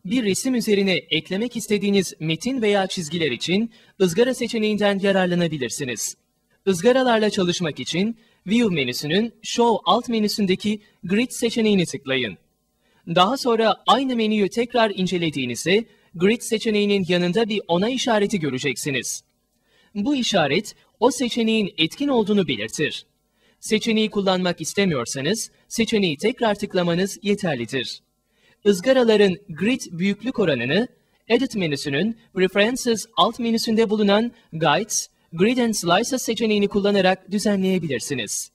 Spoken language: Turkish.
Bir resim üzerine eklemek istediğiniz metin veya çizgiler için ızgara seçeneğinden yararlanabilirsiniz. Izgaralarla çalışmak için View menüsünün Show alt menüsündeki Grid seçeneğini tıklayın. Daha sonra aynı menüyü tekrar incelediğinizde Grid seçeneğinin yanında bir onay işareti göreceksiniz. Bu işaret o seçeneğin etkin olduğunu belirtir. Seçeneği kullanmak istemiyorsanız seçeneği tekrar tıklamanız yeterlidir. Izgaraların grid büyüklük oranını Edit menüsünün Preferences alt menüsünde bulunan Guides, Grid and Slices seçeneğini kullanarak düzenleyebilirsiniz.